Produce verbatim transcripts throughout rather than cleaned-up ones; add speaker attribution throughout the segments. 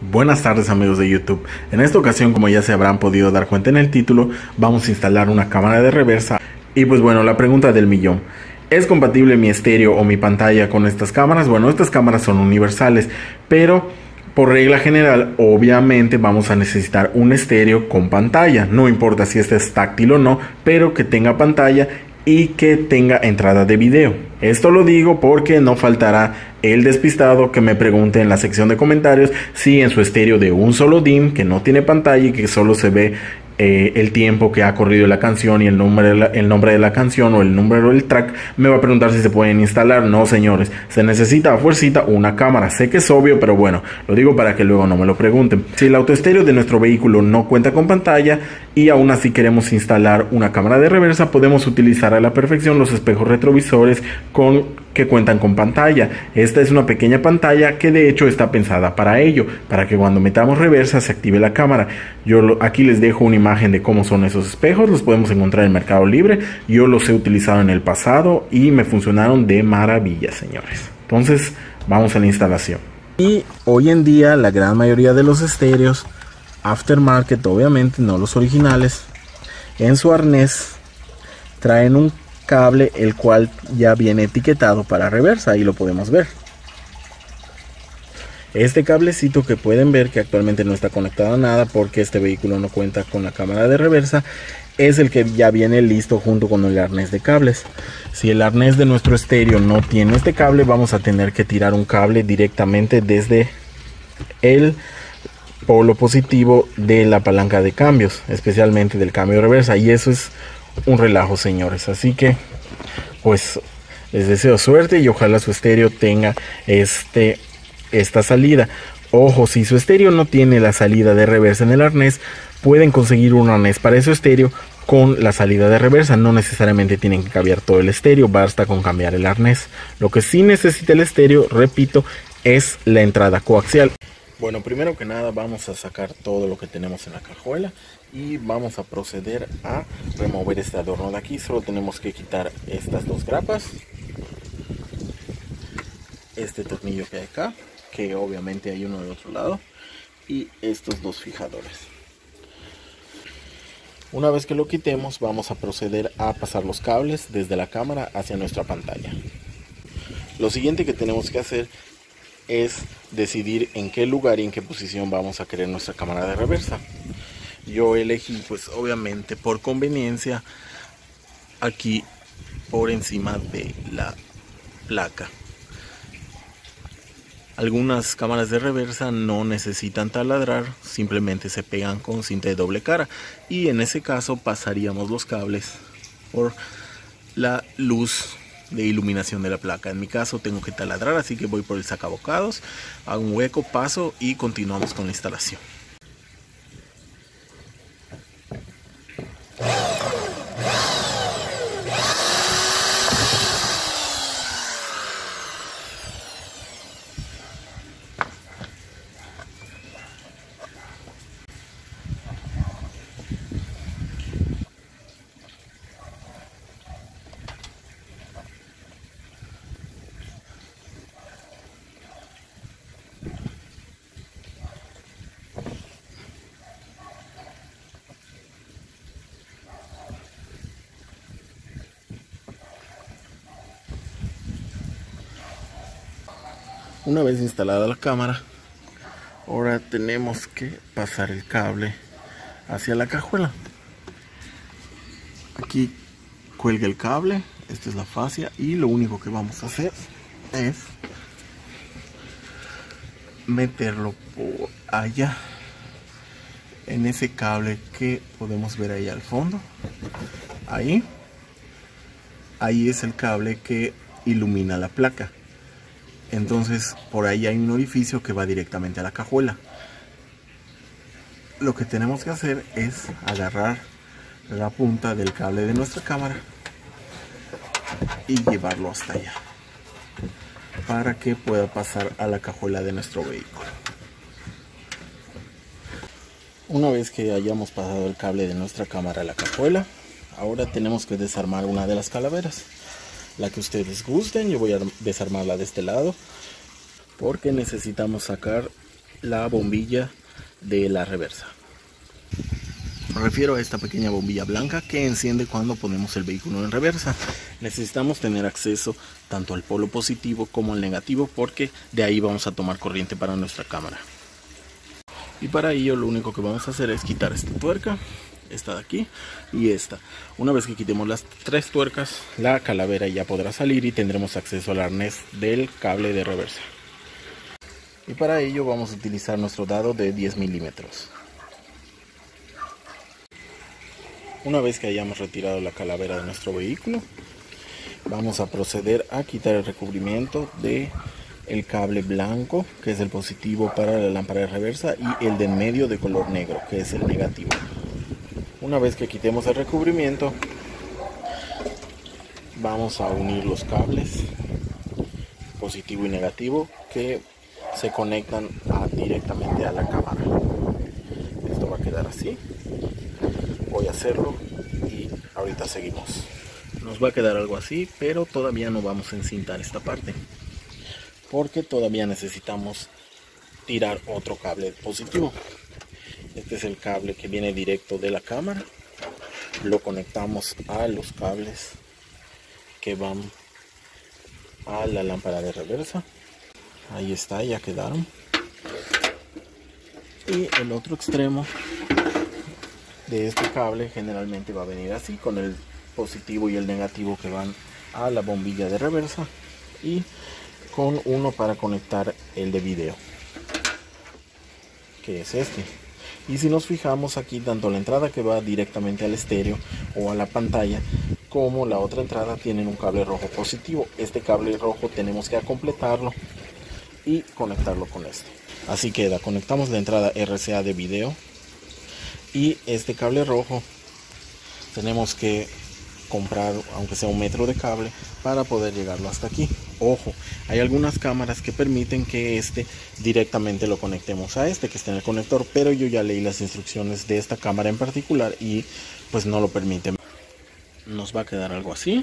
Speaker 1: Buenas tardes amigos de YouTube. En esta ocasión, como ya se habrán podido dar cuenta en el título, vamos a instalar una cámara de reversa. Y pues bueno, la pregunta del millón: ¿es compatible mi estéreo o mi pantalla con estas cámaras? Bueno, estas cámaras son universales, pero por regla general obviamente vamos a necesitar un estéreo con pantalla. No importa si este es táctil o no, pero que tenga pantalla y que tenga entrada de video. Esto lo digo porque no faltará el despistado que me pregunte en la sección de comentarios si en su estéreo de un solo D I M que no tiene pantalla y que solo se ve eh, el tiempo que ha corrido la canción y el nombre, de la, el nombre de la canción o el número del track, me va a preguntar si se pueden instalar. No, señores, se necesita a fuercita una cámara. Sé que es obvio, pero bueno, lo digo para que luego no me lo pregunten. Si el autoestéreo de nuestro vehículo no cuenta con pantalla y aún así queremos instalar una cámara de reversa, podemos utilizar a la perfección los espejos retrovisores con que cuentan con pantalla. Esta es una pequeña pantalla que de hecho está pensada para ello, para que cuando metamos reversa se active la cámara. Yo lo, aquí les dejo una imagen de cómo son esos espejos. Los podemos encontrar en Mercado Libre. Yo los he utilizado en el pasado y me funcionaron de maravilla, señores. Entonces vamos a la instalación. Y hoy en día la gran mayoría de los estéreos aftermarket, obviamente no los originales, en su arnés traen un cable el cual ya viene etiquetado para reversa. Ahí lo podemos ver. Este cablecito que pueden ver que actualmente no está conectado a nada porque este vehículo no cuenta con la cámara de reversa, es el que ya viene listo junto con el arnés de cables. Si el arnés de nuestro estéreo no tiene este cable, vamos a tener que tirar un cable directamente desde el polo positivo de la palanca de cambios, especialmente del cambio de reversa, y eso es un relajo, señores. Así que pues les deseo suerte y ojalá su estéreo tenga este esta salida. Ojo, si su estéreo no tiene la salida de reversa en el arnés, pueden conseguir un arnés para su estéreo con la salida de reversa. No necesariamente tienen que cambiar todo el estéreo, basta con cambiar el arnés. Lo que sí necesita el estéreo, repito, es la entrada coaxial. Bueno, primero que nada vamos a sacar todo lo que tenemos en la cajuela y vamos a proceder a remover este adorno de aquí. Solo tenemos que quitar estas dos grapas, este tornillo que hay acá, que obviamente hay uno del otro lado, y estos dos fijadores. Una vez que lo quitemos, vamos a proceder a pasar los cables desde la cámara hacia nuestra pantalla. Lo siguiente que tenemos que hacer es decidir en qué lugar y en qué posición vamos a querer nuestra cámara de reversa. Yo elegí, pues obviamente por conveniencia, aquí por encima de la placa. Algunas cámaras de reversa no necesitan taladrar, simplemente se pegan con cinta de doble cara, y en ese caso pasaríamos los cables por la luz de iluminación de la placa. En mi caso tengo que taladrar, así que voy por el sacabocados, hago un hueco, paso y continuamos con la instalación. Una vez instalada la cámara, ahora tenemos que pasar el cable hacia la cajuela. Aquí cuelga el cable, esta es la fascia, y lo único que vamos a hacer es meterlo por allá, en ese cable que podemos ver ahí al fondo. Ahí, ahí es el cable que ilumina la placa. Entonces por ahí hay un orificio que va directamente a la cajuela. Lo que tenemos que hacer es agarrar la punta del cable de nuestra cámara y llevarlo hasta allá para que pueda pasar a la cajuela de nuestro vehículo. Una vez que hayamos pasado el cable de nuestra cámara a la cajuela, ahora tenemos que desarmar una de las calaveras. la que ustedes gusten. Yo voy a desarmarla de este lado porque necesitamos sacar la bombilla de la reversa. Me refiero a esta pequeña bombilla blanca que enciende cuando ponemos el vehículo en reversa. Necesitamos tener acceso tanto al polo positivo como al negativo, porque de ahí vamos a tomar corriente para nuestra cámara. Y para ello lo único que vamos a hacer es quitar esta tuerca, esta de aquí y esta. Una vez que quitemos las tres tuercas, la calavera ya podrá salir y tendremos acceso al arnés del cable de reversa. Y para ello vamos a utilizar nuestro dado de diez milímetros. Una vez que hayamos retirado la calavera de nuestro vehículo, vamos a proceder a quitar el recubrimiento de el cable blanco, que es el positivo para la lámpara de reversa, y el de en medio de color negro, que es el negativo. Una vez que quitemos el recubrimiento, vamos a unir los cables positivo y negativo que se conectan a, directamente a la cámara. Esto va a quedar así. Voy a hacerlo y ahorita seguimos. Nos va a quedar algo así, pero todavía no vamos a encintar esta parte, porque todavía necesitamos tirar otro cable positivo. Este es el cable que viene directo de la cámara. Lo conectamos a los cables que van a la lámpara de reversa. Ahí está, ya quedaron. Y el otro extremo de este cable generalmente va a venir así, con el positivo y el negativo que van a la bombilla de reversa, y con uno para conectar el de video, que es este. Y si nos fijamos aquí, tanto la entrada que va directamente al estéreo o a la pantalla como la otra entrada tienen un cable rojo positivo. Este cable rojo tenemos que completarlo y conectarlo con este. Así queda. Conectamos la entrada R C A de video y este cable rojo tenemos que comprar aunque sea un metro de cable para poder llegarlo hasta aquí. Ojo, hay algunas cámaras que permiten que este directamente lo conectemos a este que está en el conector, pero yo ya leí las instrucciones de esta cámara en particular y pues no lo permiten. Nos va a quedar algo así.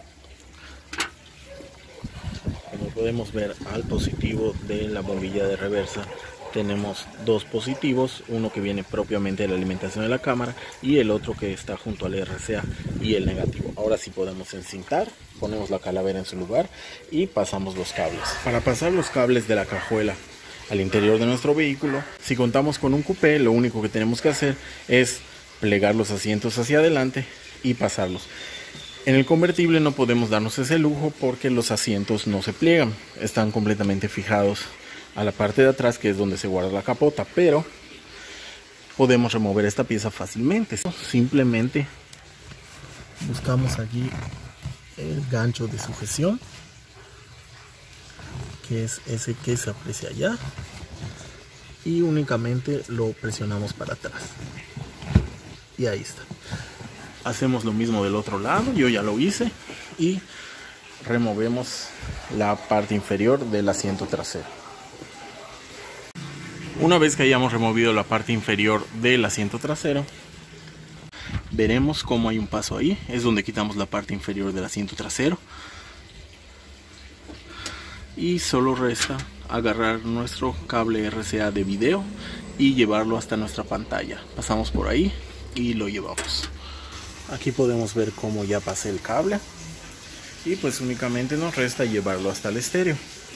Speaker 1: Como podemos ver, al positivo de la bombilla de reversa tenemos dos positivos, uno que viene propiamente de la alimentación de la cámara y el otro que está junto al R C A y el negativo. Ahora sí podemos encintar, ponemos la calavera en su lugar y pasamos los cables. Para pasar los cables de la cajuela al interior de nuestro vehículo, si contamos con un coupé, lo único que tenemos que hacer es plegar los asientos hacia adelante y pasarlos. En el convertible no podemos darnos ese lujo porque los asientos no se pliegan, están completamente fijados a la parte de atrás, que es donde se guarda la capota, pero podemos remover esta pieza fácilmente. Simplemente buscamos aquí el gancho de sujeción, que es ese que se aprecia allá, y únicamente lo presionamos para atrás y ahí está. Hacemos lo mismo del otro lado, yo ya lo hice, y removemos la parte inferior del asiento trasero. Una vez que hayamos removido la parte inferior del asiento trasero, veremos cómo hay un paso ahí, es donde quitamos la parte inferior del asiento trasero, y solo resta agarrar nuestro cable R C A de video y llevarlo hasta nuestra pantalla. Pasamos por ahí y lo llevamos. Aquí podemos ver cómo ya pasé el cable y pues únicamente nos resta llevarlo hasta el estéreo.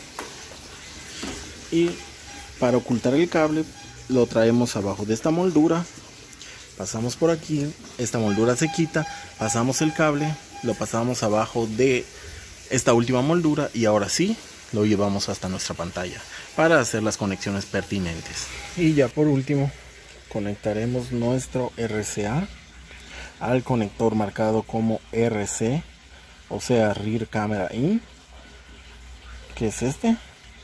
Speaker 1: Y para ocultar el cable lo traemos abajo de esta moldura, pasamos por aquí, esta moldura se quita, pasamos el cable, lo pasamos abajo de esta última moldura y ahora sí lo llevamos hasta nuestra pantalla para hacer las conexiones pertinentes. Y ya por último conectaremos nuestro R C A al conector marcado como R C, o sea Rear Camera In, que es este.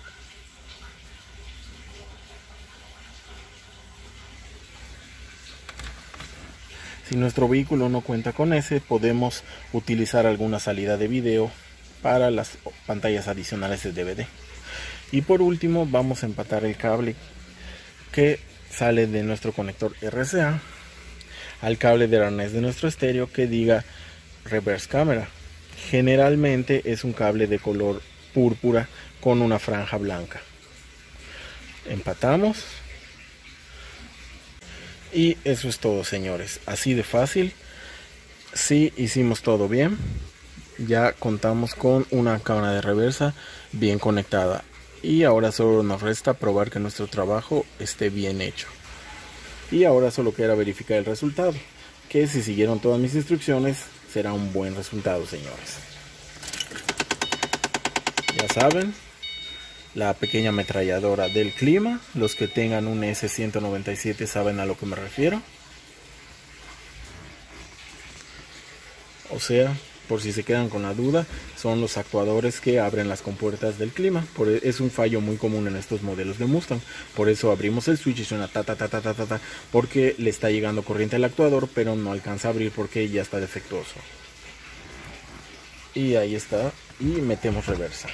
Speaker 1: Si nuestro vehículo no cuenta con ese, podemos utilizar alguna salida de video para las pantallas adicionales de D V D. Y por último vamos a empatar el cable que sale de nuestro conector R C A al cable del arnés de nuestro estéreo que diga Reverse Camera. Generalmente es un cable de color púrpura con una franja blanca. empatamos. Y eso es todo, señores, así de fácil. Sí, hicimos todo bien. Ya contamos con una cámara de reversa bien conectada. Y ahora solo nos resta probar que nuestro trabajo esté bien hecho. Y ahora solo queda verificar el resultado, que si siguieron todas mis instrucciones será un buen resultado, señores. Ya saben, la pequeña ametralladora del clima. Los que tengan un ese ciento noventa y siete saben a lo que me refiero. O sea, por si se quedan con la duda, son los actuadores que abren las compuertas del clima. Por, es un fallo muy común en estos modelos de Mustang. Por eso abrimos el switch y suena ta ta ta ta ta ta, ta porque le está llegando corriente al actuador, pero no alcanza a abrir porque ya está defectuoso. Y ahí está. Y metemos reversa.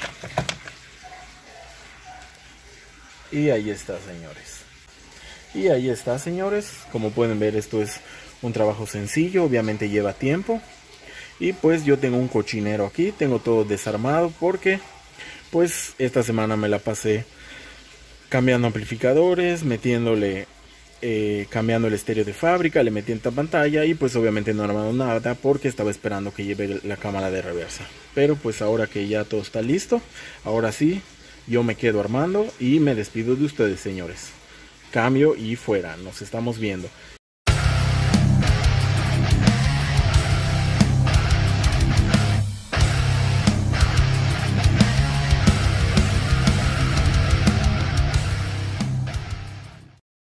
Speaker 1: Y ahí está, señores. Y ahí está, señores. Como pueden ver, esto es un trabajo sencillo. Obviamente lleva tiempo. Y pues yo tengo un cochinero aquí, tengo todo desarmado porque pues esta semana me la pasé cambiando amplificadores, metiéndole, eh, cambiando el estéreo de fábrica, le metí esta pantalla y pues obviamente no he armado nada porque estaba esperando que lleve la cámara de reversa. Pero pues ahora que ya todo está listo, ahora sí, yo me quedo armando y me despido de ustedes, señores. Cambio y fuera, nos estamos viendo.